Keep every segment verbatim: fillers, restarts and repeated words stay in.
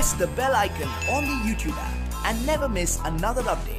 press the bell icon on the YouTube app and never miss another update.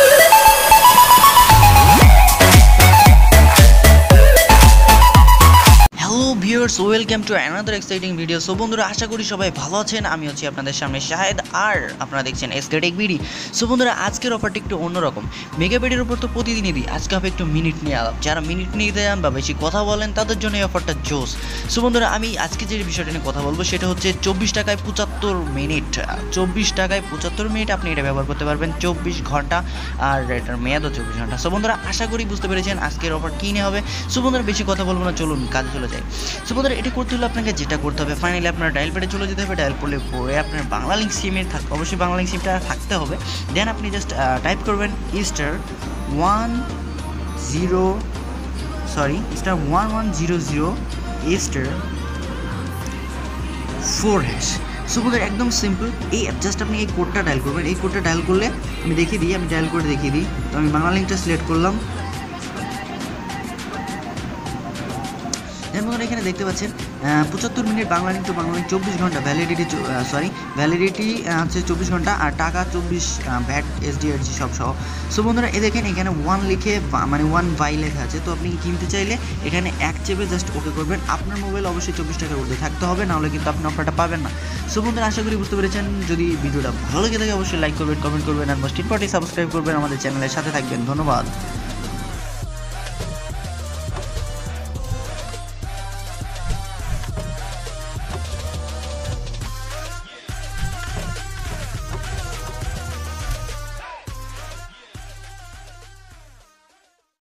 Hello viewers, welcome to another exciting video. So বন্ধুরা, আশা করি সবাই ভালো আছেন। আমি হচ্ছি আপনাদের সামনে শাহেদ, আর আপনারা দেখছেন এসকে টেক বিডি। সো বন্ধুরা, আজকের অফারটি একটু অন্যরকম। মেগাবিডির উপর তো প্রতিদিনই দিই, আজকে হবে একটু মিনিট নিয়ে আলাপ। যারা মিনিট নিয়ে দেন বা বেশি কথা বলেন তাদের জন্য এই অফারটা জোস। সো বন্ধুরা, আমি আজকে যে বিষয়টা নিয়ে কথা বলবো সেটা হচ্ছে চব্বিশ টাকায় পঁচাত্তর মিনিট। চব্বিশ টাকায় পঁচাত্তর মিনিট আপনি এটা ব্যবহার করতে পারবেন চব্বিশ ঘন্টা, আর এটার মেয়াদও চব্বিশ ঘন্টা। সো বন্ধুরা, আশা করি বুঝতে পেরেছেন আজকের অফার কী নিয়ে হবে। সো বন্ধুরা, বেশি কথা বলবো না, চলুন কাজে চলে যাই। সো বন্ধুরা, এটা করতে হলে আপনাকে যেটা করতে হবে, ফাইনালি আপনার ডায়াল প্যাডে চলে যেতে হবে। ডায়াল পড়লে পরে আপনার বাংলা লিঙ্ক সিমের থাক অবশ্যই বাংলা লিঙ্ক সিমটা থাকতে হবে। দেন আপনি জাস্ট টাইপ করবেন star one zero sorry star one one zero zero star four hash. So বন্ধুরা, একদম সিম্পল। এই জাস্ট আপনি এই কোডটা ডায়াল করবেন। এই কোডটা ডায়াল করলে আমি দেখিয়ে দিই, আমি ডায়াল করে দেখিয়ে দিই। তো আমি বাংলা লিঙ্কটা সিলেক্ট করলাম। এবং এখানে দেখতে পাচ্ছেন পঁচাত্তর minute Bangla link to Bangla link চব্বিশ ঘন্টা ভ্যালিডিটি, সরি ভ্যালিডিটি হচ্ছে চব্বিশ ঘন্টা, আর টাকা চব্বিশ, ভ্যাট এসডিআরজি সব সহ। সো বন্ধুরা, এ দেখেন এখানে ওয়ান লিখে মানে ওয়ান বাই লেখা আছে। তো আপনি কিনতে চাইলে এখানে এক চেপে জাস্ট ওকে করবেন। আপনার মোবাইল অবশ্যই চব্বিশ টাকার মধ্যে থাকতে হবে, নাহলে কিন্তু আপনি অফারটা পাবেন না। সো বন্ধুরা, আশা করি বুঝতে পেরেছেন। যদি ভিডিওটা ভালো লেগে থাকে অবশ্যই লাইক করবেন, কমেন্ট করবেন, আর মোস্ট ইম্পর্টেন্ট সাবস্ক্রাইব করবেন, আমাদের চ্যানেলের সাথে থাকবেন। ধন্যবাদ।